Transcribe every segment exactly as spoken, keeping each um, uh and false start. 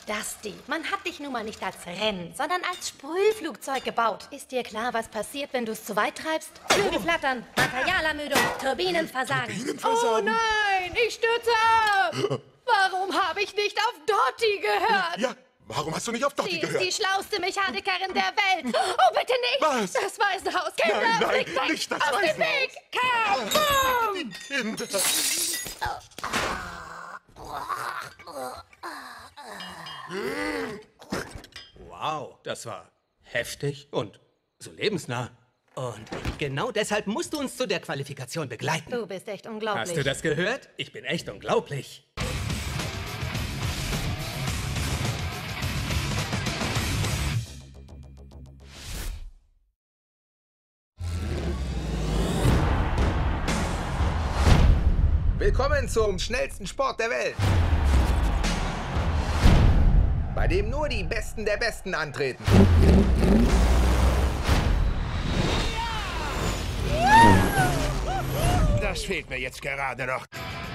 Dusty, man hat dich nun mal nicht als Renn, sondern als Sprühflugzeug gebaut. Ist dir klar, was passiert, wenn du es zu weit treibst? Flügel flattern, Materialermüdung, Turbinen versagen. Turbinen versagen? Oh nein, ich stürze ab! Warum habe ich nicht auf Dottie gehört? Ja, warum hast du nicht auf Dottie Sie gehört? ist die schlauste Mechanikerin der Welt. Oh, bitte nicht! Was? Das Waisenhaus. Kinder, Nein, nein, fliegt weg. nicht das Aus dem Waisenhaus. Weg! Kaboom! Die Kinder. Wow, das war heftig und so lebensnah. Und genau deshalb musst du uns zu der Qualifikation begleiten. Du bist echt unglaublich. Hast du das gehört? Ich bin echt unglaublich. Willkommen zum schnellsten Sport der Welt. Bei dem nur die Besten der Besten antreten. Das fehlt mir jetzt gerade noch.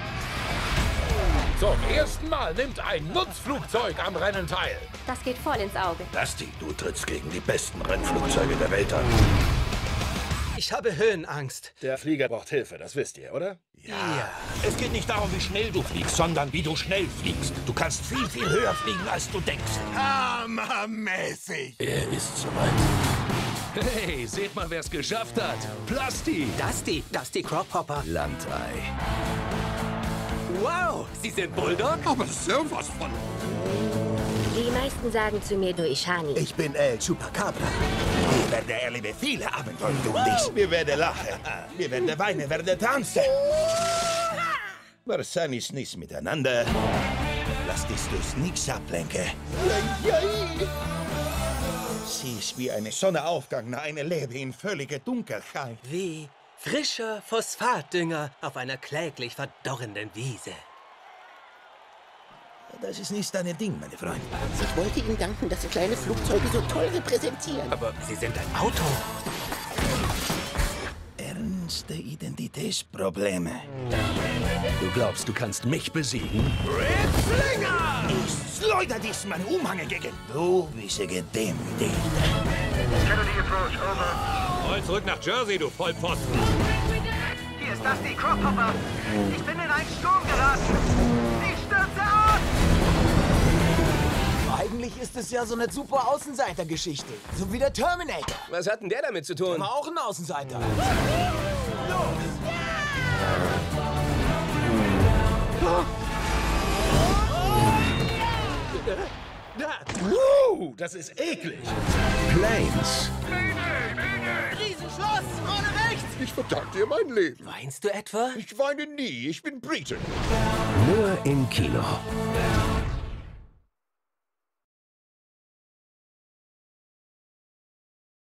Zum ersten Mal nimmt ein Nutzflugzeug am Rennen teil. Das geht voll ins Auge. Dusty, du trittst gegen die besten Rennflugzeuge der Welt an. Ich habe Höhenangst. Der Flieger braucht Hilfe, das wisst ihr, oder? Ja. Es geht nicht darum, wie schnell du fliegst, sondern wie du schnell fliegst. Du kannst viel, viel höher fliegen, als du denkst. Hammermäßig. Er ist soweit. Hey, seht mal, wer es geschafft hat. Plasti. Dusty, Dusty Crophopper. Landei. Wow, Sie sind Bulldog? Aber sowas von. Die meisten sagen zu mir, du Ishani. Ich bin El Chupacabra. Wir werden erleben viele Abenteuer, du und ich. Wir werden lachen, wir werden weinen, wir werden tanzen. Wahrscheinlich nichts miteinander. Lass dich durch nichts ablenken. Sie ist wie eine Sonnenaufgang nach einem Leben in völliger Dunkelheit. Wie frischer Phosphatdünger auf einer kläglich verdorrenden Wiese. Das ist nicht dein Ding, meine Freunde. Ich wollte Ihnen danken, dass Sie kleine Flugzeuge so toll repräsentieren. Aber Sie sind ein Auto. Ernste Identitätsprobleme. Du glaubst, du kannst mich besiegen? Ich schleudere dich meinen Umhang entgegen. Du bist gedemütigt. Roll zurück nach Jersey, du Vollpfosten. Hier ist Dusty Crophopper. Ich bin in einen Sturm geraten. Ich stürze ab! Eigentlich ist es ja so eine super Außenseiter-Geschichte. So wie der Terminator. Was hat denn der damit zu tun? War auch ein Außenseiter. Uh, das ist eklig. Planes. Riesenschloss, ohne rechts. Ich verdanke dir mein Leben. Weinst du etwa? Ich weine nie, ich bin Brite. Nur im Kino.